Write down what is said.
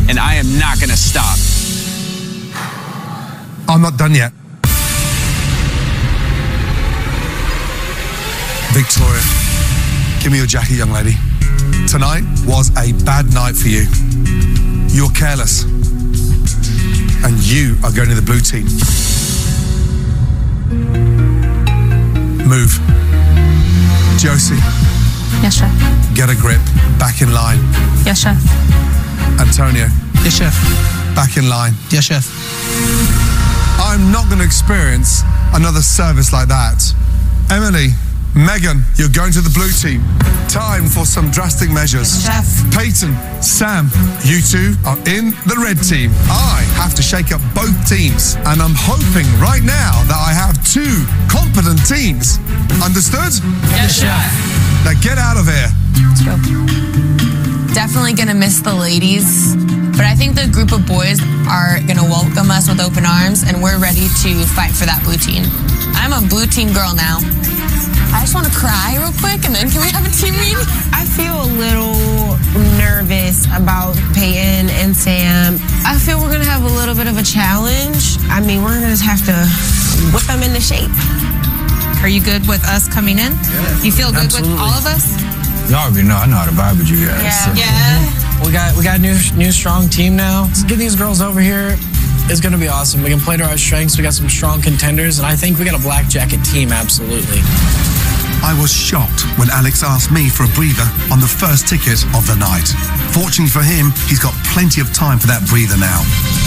and I am not going to stop. I'm not done yet. Victoria, give me your jacket, young lady. Tonight was a bad night for you. You're careless. And you are going to the blue team. Move. Josie. Yes, chef. Get a grip. Back in line. Yes, chef. Antonio. Yes, chef. Back in line. Yes, chef. I'm not going to experience another service like that. Emily, Megan, you're going to the blue team. Time for some drastic measures. Yes, chef. Peyton, Sam, you two are in the red team. I have to shake up both teams, and I'm hoping right now that I have two competent teams. Understood? Yes, chef. Now get out of here. Let's go. Definitely gonna miss the ladies, but I think the group of boys are gonna welcome us with open arms, and we're ready to fight for that blue team. I'm a blue team girl now. I just want to cry real quick, and then can we have a team meeting? I feel a little nervous about Peyton and Sam. I feel we're gonna have a little bit of a challenge. I mean, we're gonna just have to whip them into shape. Are you good with us coming in? Yeah, you feel good absolutely. with all of us? Y'all already know I know how to vibe with you guys. Yeah. So. Yeah. We got a new strong team now. Let's get these girls over here. It's gonna be awesome. We can play to our strengths. We got some strong contenders, and I think we got a black jacket team. Absolutely. I was shocked when Alex asked me for a breather on the first ticket of the night. Fortunately for him, he's got plenty of time for that breather now.